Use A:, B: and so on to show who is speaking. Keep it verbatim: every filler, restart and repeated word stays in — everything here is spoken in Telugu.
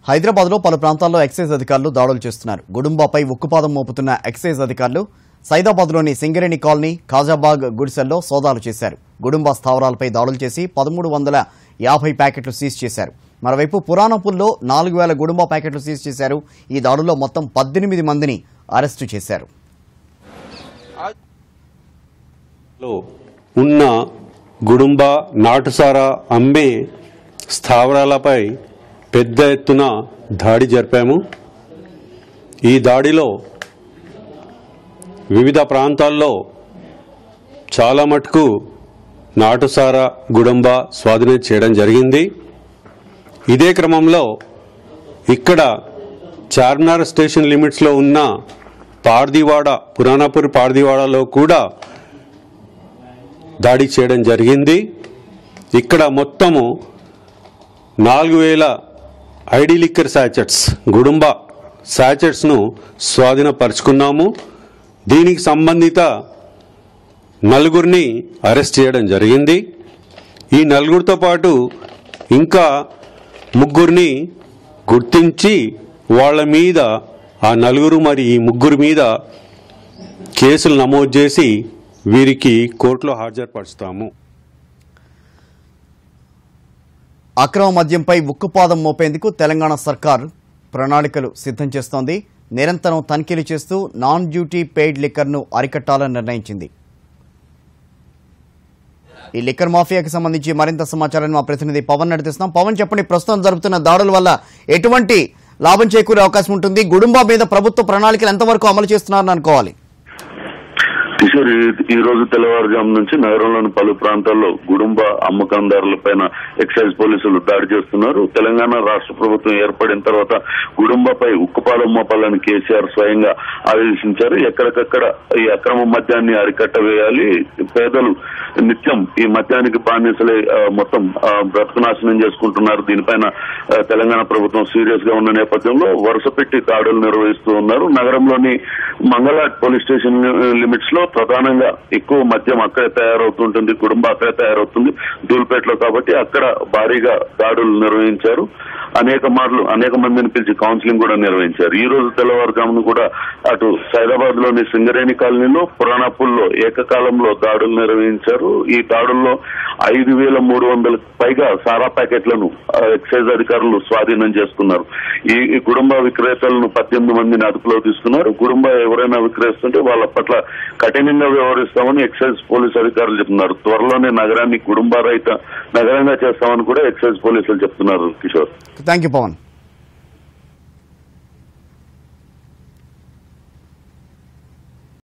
A: హైదరాబాద్ లో పలు ప్రాంతాల్లో ఎక్సైజ్ అధికారులు దాడులు చేస్తున్నారు. గుడుంబాపై ఉక్కుపాదం మోపుతున్న ఎక్సైజ్ అధికారులు సైదాబాద్లోని సింగరేణి కాలనీ, ఖాజాబాగ్ గుడిసెల్లో సోదాలు చేశారు. గుడుంబా స్థావరాలపై దాడులు చేసి పదమూడు వందల యాభై ప్యాకెట్లు సీజ్ చేశారు. మరోవైపు పురాణపూల్లో నాలుగు వేల గుడుంబా ప్యాకెట్లు సీజ్ చేశారు. ఈ దాడుల్లో మొత్తం పద్దెనిమిది మందిని అరెస్టు చేశారు.
B: ఉన్న గుడుంబా నాటుసారా అమ్మే స్థావరాలపై పెద్ద ఎత్తున దాడి జరిపాము. ఈ దాడిలో వివిధ ప్రాంతాల్లో చాలా మటుకు నాటుసారా గుడుంబా స్వాధీనం చేయడం జరిగింది. ఇదే క్రమంలో ఇక్కడ చార్మినార్ స్టేషన్ లిమిట్స్లో ఉన్న పార్దీవాడ, పురాణపూర్ పార్దీవాడలో కూడా దాడి చేయడం జరిగింది. ఇక్కడ మొత్తము నాలుగు వేల ఐడి లిక్కర్ శాచెట్స్, గుడుంబా శాచెట్స్ను స్వాధీనపరుచుకున్నాము. దీనికి సంబంధిత నలుగురిని అరెస్ట్ చేయడం జరిగింది. ఈ నలుగురితో పాటు ఇంకా ముగ్గురిని గుర్తించి వాళ్ళ మీద, ఆ నలుగురు మరి ఈ ముగ్గురు మీద కేసులు నమోదు చేసి వీరికి కోర్టులో హాజరుపరుస్తాము.
A: అక్రమ మద్యంపై ఉక్కుపాదం మోపేందుకు తెలంగాణ సర్కార్ ప్రణాళికలు సిద్ధం చేస్తోంది. నిరంతరం తనిఖీలు చేస్తూ నాన్ డ్యూటీ పెయిడ్ లిక్కర్ను అరికట్టాలని నిర్ణయించింది. ఈ లిక్కర్ మాఫియాకి సంబంధించి మరింత సమాచారాన్ని మా ప్రతినిధి పవన్ నడిపిస్తున్నాం. పవన్, చెప్పండి, ప్రస్తుతం జరుపుతున్న దాడుల వల్ల ఎటువంటి లాభం చేకూరే అవకాశం ఉంటుంది? గుడుంబా మీద ప్రభుత్వ ప్రణాళికలు ఎంతవరకు అమలు చేస్తున్నారని అనుకోవాలి?
C: కిషోర్, ఈ రోజు తెల్లవారుజాము నుంచి నగరంలోని పలు ప్రాంతాల్లో గుడుంబా అమ్మకందారులపైన ఎక్సైజ్ పోలీసులు దాడి చేస్తున్నారు. తెలంగాణ రాష్ట్ర ప్రభుత్వం ఏర్పడిన తర్వాత గుడుంబాపై ఉక్కుపాదం మోపాలని కేసీఆర్ స్వయంగా ఆదేశించారు. ఎక్కడికక్కడ ఈ అక్రమ మద్యాన్ని అరికట్ట వేయాలి, పేదలు నిత్యం ఈ మద్యానికి బానిసలే మొత్తం బ్రతుకునాశనం చేసుకుంటున్నారు. దీనిపైన తెలంగాణ ప్రభుత్వం సీరియస్ గా ఉన్న నేపథ్యంలో వరుస పెట్టి దాడులు నిర్వహిస్తూ ఉన్నారు. నగరంలోని మంగళాట్ పోలీస్ స్టేషన్ లిమిట్స్ లో ప్రధానంగా ఎక్కువ మద్యం అక్కడే తయారవుతుంటుంది, కుటుంబం అక్కడే తయారవుతుంది ధూల్పేటలో, కాబట్టి అక్కడ భారీగా దాడులు నిర్వహించారు. అనేక మార్లు అనేక మందిని పిలిచి కౌన్సిలింగ్ కూడా నిర్వహించారు. ఈ రోజు తెల్లవారుజామును కూడా అటు సైదాబాద్ లోని సింగరేణి కాలనీలో, పురాణపూల్లో ఏకకాలంలో దాడులు నిర్వహించారు. ఈ దాడుల్లో ఐదు వేల మూడు వందలకు పైగా సారా ప్యాకెట్లను ఎక్సైజ్ అధికారులు స్వాధీనం చేసుకున్నారు. ఈ కుటుంబ విక్రేతలను పద్దెనిమిది మందిని అదుపులో తీసుకున్నారు. కుటుంబ ఎవరైనా విక్రయిస్తుంటే వాళ్ళ పట్ల కఠినంగా వ్యవహరిస్తామని ఎక్సైజ్ పోలీస్ అధికారులు చెప్తున్నారు. త్వరలోనే నగరాన్ని కుటుంబ రహిత నగరంగా చేస్తామని కూడా ఎక్సైజ్ పోలీసులు చెప్తున్నారు. Kishore,
A: thank you Pawan.